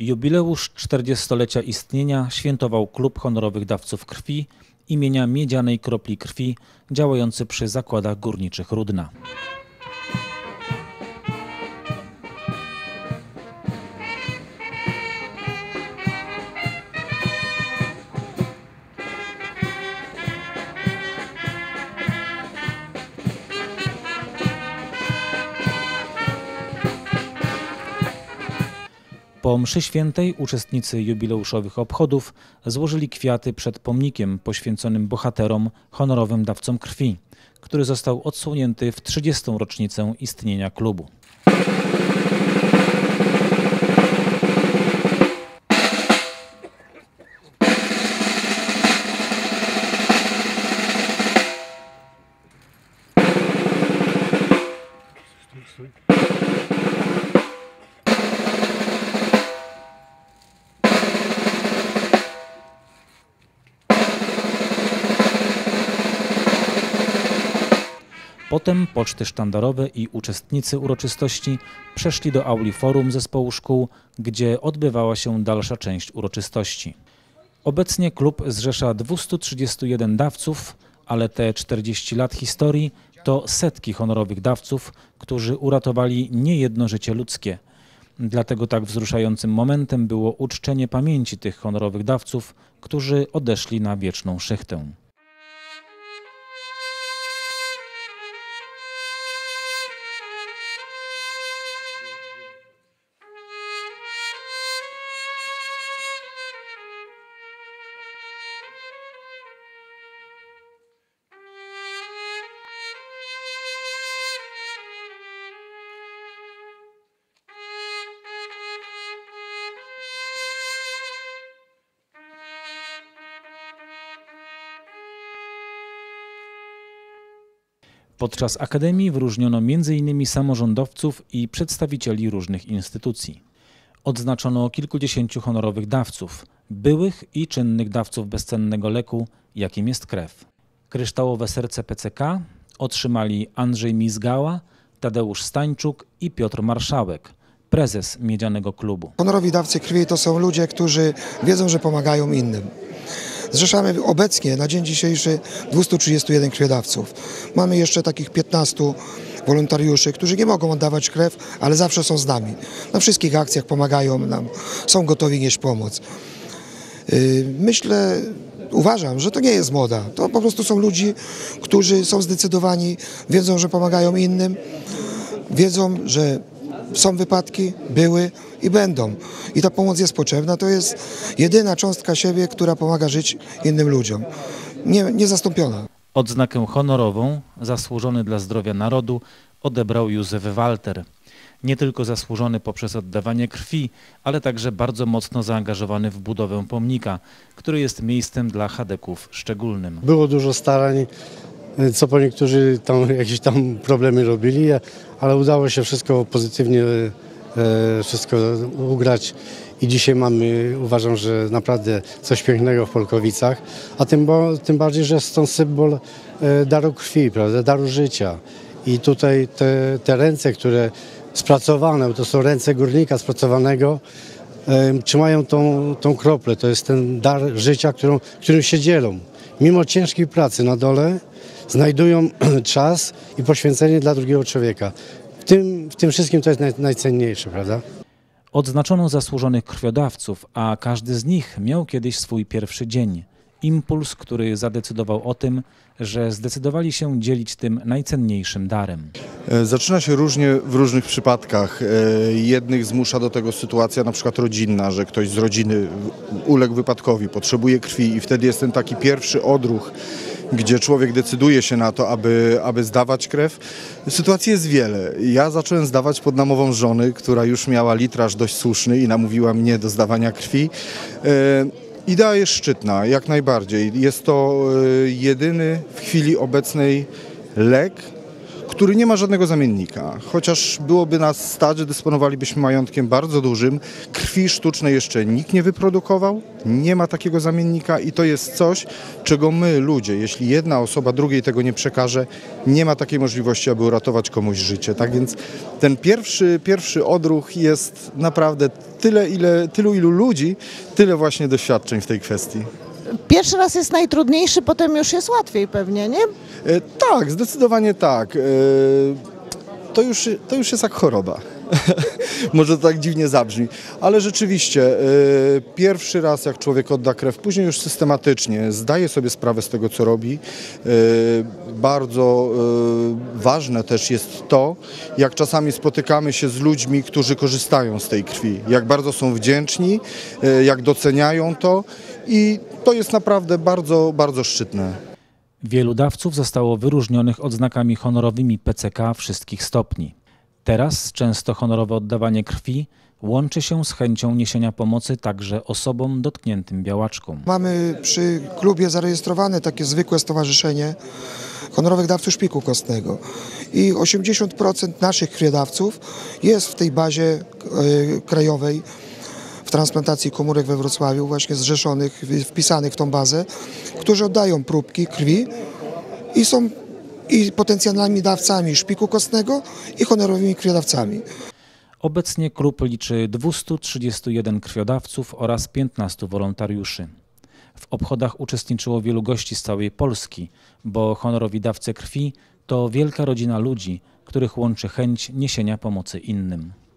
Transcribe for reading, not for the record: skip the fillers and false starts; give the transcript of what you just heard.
Jubileusz 40-lecia istnienia świętował Klub Honorowych Dawców Krwi imienia Miedzianej Kropli Krwi, działający przy zakładach górniczych Rudna. Po mszy świętej uczestnicy jubileuszowych obchodów złożyli kwiaty przed pomnikiem poświęconym bohaterom, honorowym dawcom krwi, który został odsłonięty w 30. rocznicę istnienia klubu. Potem poczty sztandarowe i uczestnicy uroczystości przeszli do auli forum zespołu szkół, gdzie odbywała się dalsza część uroczystości. Obecnie klub zrzesza 231 dawców, ale te 40 lat historii to setki honorowych dawców, którzy uratowali niejedno życie ludzkie. Dlatego tak wzruszającym momentem było uczczenie pamięci tych honorowych dawców, którzy odeszli na wieczną szychtę. Podczas Akademii wyróżniono m.in. samorządowców i przedstawicieli różnych instytucji. Odznaczono kilkudziesięciu honorowych dawców, byłych i czynnych dawców bezcennego leku, jakim jest krew. Kryształowe serce PCK otrzymali Andrzej Mizgała, Tadeusz Stańczuk i Piotr Marszałek, prezes Miedzianego Klubu. Honorowi dawcy krwi to są ludzie, którzy wiedzą, że pomagają innym. Zrzeszamy obecnie na dzień dzisiejszy 231 krwiodawców. Mamy jeszcze takich 15 wolontariuszy, którzy nie mogą oddawać krew, ale zawsze są z nami. Na wszystkich akcjach pomagają nam, są gotowi nieść pomoc. Uważam, że to nie jest moda. To po prostu są ludzie, którzy są zdecydowani, wiedzą, że pomagają innym, wiedzą, że są wypadki, były i będą. I ta pomoc jest potrzebna. To jest jedyna cząstka siebie, która pomaga żyć innym ludziom. Niezastąpiona. Odznakę honorową zasłużony dla zdrowia narodu odebrał Józef Walter. Nie tylko zasłużony poprzez oddawanie krwi, ale także bardzo mocno zaangażowany w budowę pomnika, który jest miejscem dla chadeków szczególnym. Było dużo starań, co po niektórzy jakieś problemy robili, ale udało się wszystko pozytywnie ugrać i dzisiaj mamy, uważam, że naprawdę coś pięknego w Polkowicach, a tym bardziej, że jest to symbol daru krwi, prawda, daru życia. I tutaj te ręce, które spracowane, to są ręce górnika spracowanego, trzymają tą kroplę, to jest ten dar życia, którym się dzielą. Mimo ciężkiej pracy na dole znajdują czas i poświęcenie dla drugiego człowieka. W tym wszystkim to jest najcenniejsze, prawda? Odznaczono zasłużonych krwiodawców, a każdy z nich miał kiedyś swój pierwszy dzień. Impuls, który zadecydował o tym, że zdecydowali się dzielić tym najcenniejszym darem. Zaczyna się różnie w różnych przypadkach. Jednych zmusza do tego sytuacja na przykład rodzinna, że ktoś z rodziny uległ wypadkowi, potrzebuje krwi i wtedy jest ten taki pierwszy odruch, gdzie człowiek decyduje się na to, aby zdawać krew. Sytuacji jest wiele. Ja zacząłem zdawać pod namową żony, która już miała litraż dość słuszny i namówiła mnie do zdawania krwi. Idea jest szczytna, jak najbardziej. Jest to jedyny w chwili obecnej lek, który nie ma żadnego zamiennika. Chociaż byłoby nas stać, że dysponowalibyśmy majątkiem bardzo dużym, krwi sztucznej jeszcze nikt nie wyprodukował, nie ma takiego zamiennika i to jest coś, czego my ludzie, jeśli jedna osoba drugiej tego nie przekaże, nie ma takiej możliwości, aby uratować komuś życie. Tak więc ten pierwszy odruch jest naprawdę tylu ilu ludzi, tyle właśnie doświadczeń w tej kwestii. Pierwszy raz jest najtrudniejszy, potem już jest łatwiej pewnie, nie? Tak, zdecydowanie tak. To już jest jak choroba. Może to tak dziwnie zabrzmi, ale rzeczywiście pierwszy raz jak człowiek odda krew, później już systematycznie zdaje sobie sprawę z tego, co robi. Bardzo ważne też jest to, jak czasami spotykamy się z ludźmi, którzy korzystają z tej krwi, jak bardzo są wdzięczni, jak doceniają to i to jest naprawdę bardzo, bardzo szczytne. Wielu dawców zostało wyróżnionych odznakami honorowymi PCK wszystkich stopni. Teraz często honorowe oddawanie krwi łączy się z chęcią niesienia pomocy także osobom dotkniętym białaczką. Mamy przy klubie zarejestrowane takie zwykłe stowarzyszenie honorowych dawców szpiku kostnego i 80% naszych krwiodawców jest w tej bazie krajowej w transplantacji komórek we Wrocławiu, właśnie zrzeszonych, wpisanych w tą bazę, którzy oddają próbki krwi i są potencjalnymi dawcami szpiku kostnego i honorowymi krwiodawcami. Obecnie klub liczy 231 krwiodawców oraz 15 wolontariuszy. W obchodach uczestniczyło wielu gości z całej Polski, bo honorowi dawcy krwi to wielka rodzina ludzi, których łączy chęć niesienia pomocy innym.